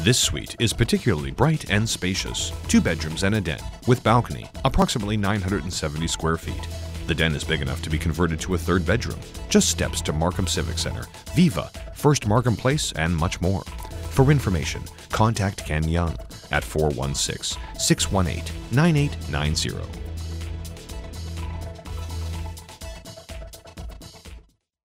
This suite is particularly bright and spacious, 2 bedrooms and a den, with balcony, approximately 970 square feet. The den is big enough to be converted to a 3rd bedroom, just steps to Markham Civic Centre, VIVA, First Markham Place, and much more. For information, contact Ken Yeung at 416-618-9890.